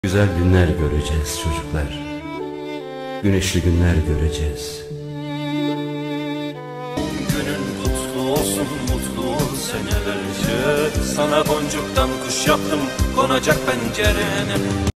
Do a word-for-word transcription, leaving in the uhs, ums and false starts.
Güzel günler göreceğiz çocuklar. Güneşli günler göreceğiz. Günün kutlu olsun, mutlu ol senelerce. Sana boncuktan kuş yaptım, konacak pencerene.